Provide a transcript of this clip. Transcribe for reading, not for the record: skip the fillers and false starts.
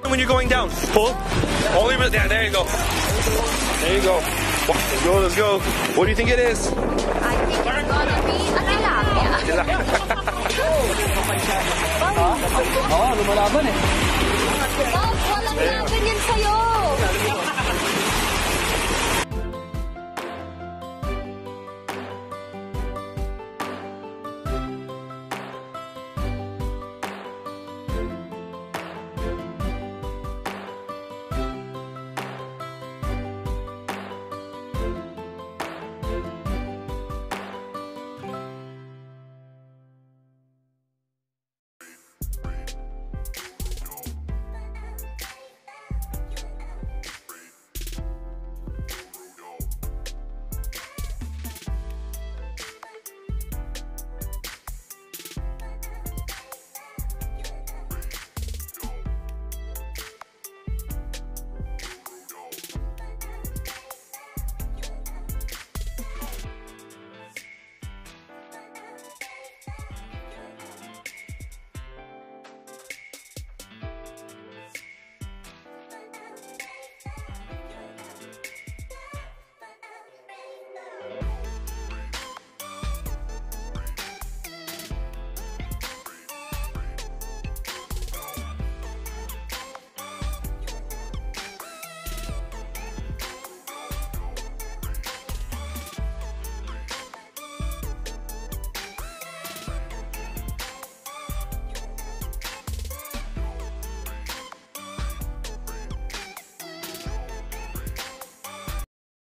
when you're going down. Pull. Only, yeah, there you go. There you go. Let's go, let's go. What do you think it is? I think it's gonna